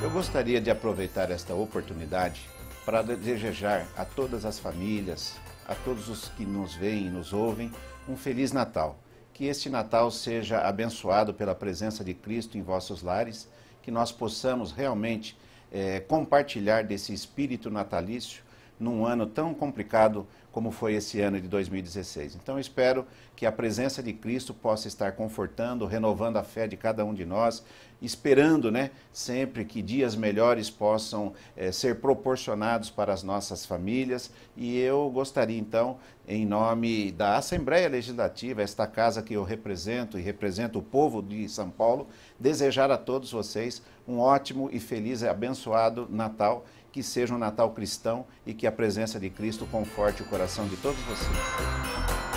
Eu gostaria de aproveitar esta oportunidade para desejar a todas as famílias, a todos os que nos veem e nos ouvem, um Feliz Natal. Que este Natal seja abençoado pela presença de Cristo em vossos lares, que nós possamos realmente compartilhar desse espírito natalício num ano tão complicado como foi esse ano de 2016. Então eu espero que a presença de Cristo possa estar confortando, renovando a fé de cada um de nós, esperando, sempre que dias melhores possam ser proporcionados para as nossas famílias. E eu gostaria então, em nome da Assembleia Legislativa, esta casa que eu represento e represento o povo de São Paulo, desejar a todos vocês um ótimo e feliz e abençoado Natal, que seja um Natal cristão e que a presença de Cristo conforte o coração de todos vocês.